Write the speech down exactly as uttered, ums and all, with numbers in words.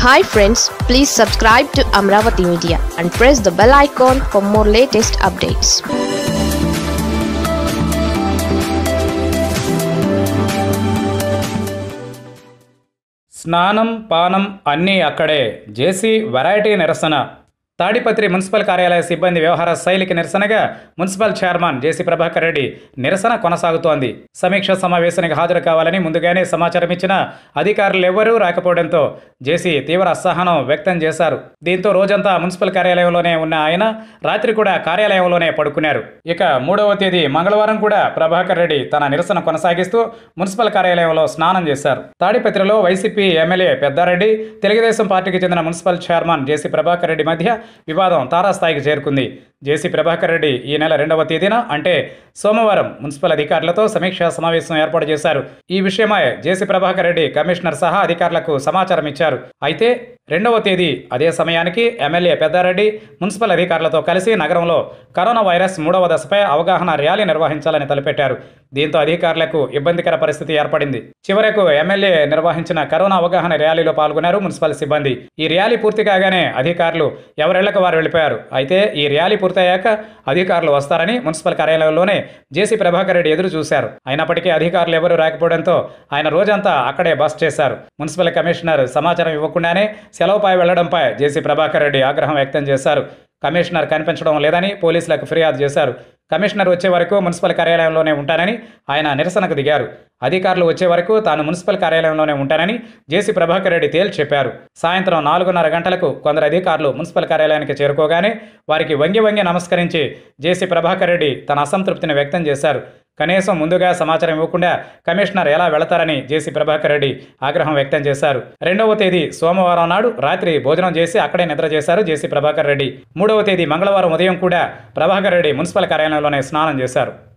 Hi friends, please subscribe to Amravati Media and press the bell icon for more latest updates. స్నానం పానం అన్నీ అక్కడే జేసీ variety నిరసన. Tadipatri municipal కార్యాలయ సిబ్బంది వ్యవహార శైలికి నిరసనగా municipal chairman JC Prabhakar Reddy నిరసన కొనసాగుతోంది. సమీక్ష సమావేశానికి హాజరు కావాలని ముందుగానే సమాచారం ఇచ్చిన అధికారులు ఎవ్వరూ రాకపోవడంతో జేసీ తీవ్ర అసహనం వ్యక్తం చేశారు. దీంతో రోజంతా మున్సిపల్ కార్యాలయంలోనే ఉన్న ఆయన రాత్రి కూడా కార్యాలయంలోనే పడుకున్నారు. ఇక మూడవ తేదీ మంగళవారం కూడా ప్రభాకర్ రెడ్డి తన నిరసన కొనసాగిస్తూ మున్సిపల్ కార్యాలయంలో స్నానం చేశారు. తాడిపత్రిలో వైసీపీ ఎమ్మెల్యే పెద్దారెడ్డి, తెలుగుదేశం పార్టీకి చెందిన municipal chairman JC Prabhakar Reddy మధ్య వివాదం తారాస్థాయికి చేరుకుంది. జేసీ ప్రభాకర్ రెడ్డి ఈ నెల రెండవ తేదీన అంటే సోమవారం మున్సిపల్ అధికారులతో సమీక్షా సమావేశం ఏర్పాటు చేశారు. ఈ విషయమై జేసీ ప్రభాకర్ రెడ్డి కమిషనర్ సహా అధికారులకు సమాచారం ఇచ్చారు. అయితే రెండవ తేదీ అదే సమయానికి ఎమ్మెల్యే పెద్దారెడ్డి మున్సిపల్ అధికారులతో కలిసి నగరంలో కరోనా వైరస్ మూడవ దశపై అవగాహన ర్యాలీ నిర్వహించాలని తలపెట్టారు. దీంతో అధికారులకు ఇబ్బందికర పరిస్థితి ఏర్పడింది. చివరకు ఎమ్మెల్యే నిర్వహించిన కరోనా అవగాహన ర్యాలీలో పాల్గొన్నారు మున్సిపల్ సిబ్బంది. ఈ ర్యాలీ పూర్తి కాగానే అధికారులు ఎవరిళ్లకు వారు వెళ్ళిపోయారు. అయితే ఈ ర్యాలీ పూర్తయ్యాక అధికారులు వస్తారని మున్సిపల్ కార్యాలయంలోనే జేసీ ప్రభాకర్ రెడ్డి ఎదురు చూశారు. అయినప్పటికీ అధికారులు ఎవరూ రాకపోవడంతో ఆయన రోజంతా అక్కడే బస్ చేశారు. మున్సిపల్ కమిషనర్ సమాచారం ఇవ్వకుండానే సెలవుపై వెళ్లడంపై జేసీ ప్రభాకర్ రెడ్డి ఆగ్రహం వ్యక్తం చేశారు. కమిషనర్ కనిపించడం లేదని పోలీసులకు ఫిర్యాదు చేశారు. కమిషనర్ వచ్చే వరకు మున్సిపల్ కార్యాలయంలోనే ఉంటానని ఆయన నిరసనకు దిగారు. అధికారులు వచ్చే వరకు తాను మున్సిపల్ కార్యాలయంలోనే ఉంటానని జేసీ ప్రభాకర్ రెడ్డి తేల్చి చెప్పారు. సాయంత్రం నాలుగున్నర గంటలకు కొందరు అధికారులు మున్సిపల్ కార్యాలయానికి చేరుకోగానే వారికి వంగి వంగి నమస్కరించి జేసీ ప్రభాకర్ రెడ్డి తన అసంతృప్తిని వ్యక్తం చేశారు. కనీసం ముందుగా సమాచారం ఇవ్వకుండా కమిషనర్ ఎలా వెళతారని జేసీ ప్రభాకర్ రెడ్డి ఆగ్రహం వ్యక్తం చేశారు. రెండవ తేదీ సోమవారం నాడు రాత్రి భోజనం చేసి అక్కడే నిద్ర చేశారు జేసీ ప్రభాకర్ రెడ్డి. మూడవ తేదీ మంగళవారం ఉదయం కూడా ప్రభాకర్ రెడ్డి మున్సిపల్ కార్యాలయంలోనే స్నానం చేశారు.